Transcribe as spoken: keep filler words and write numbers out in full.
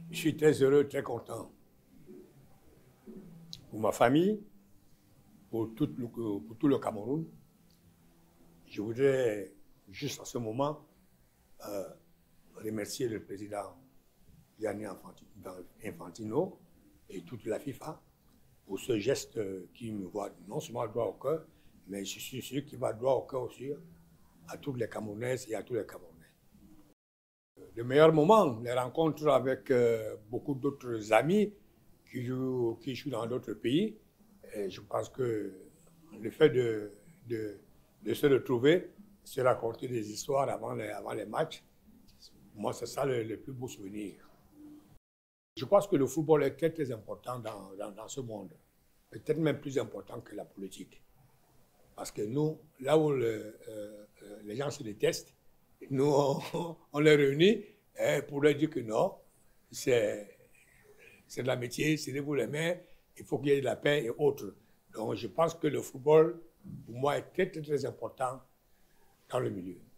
Je suis très heureux, très content pour ma famille, pour tout le, pour tout le Cameroun. Je voudrais juste en ce moment euh, remercier le président Gianni Infantino et toute la FIFA pour ce geste qui me voit non seulement droit au cœur, mais je suis sûr qu'il va droit au cœur aussi à toutes les Camerounaises et à tous les Camerounais. Le meilleur moment, les rencontres avec euh, beaucoup d'autres amis qui jouent, qui jouent dans d'autres pays. Et je pense que le fait de, de, de se retrouver, se raconter des histoires avant les, avant les matchs, moi, c'est ça le, le plus beau souvenir. Je pense que le football est très, très important dans, dans, dans ce monde. Peut-être même plus important que la politique. Parce que nous, là où le, euh, les gens se détestent, nous, on, on les réunit hein, pour leur dire que non, c'est de la métier, c'est de vous les mains, il faut qu'il y ait de la paix et autres. Donc je pense que le football, pour moi, est très, très, très important dans le milieu.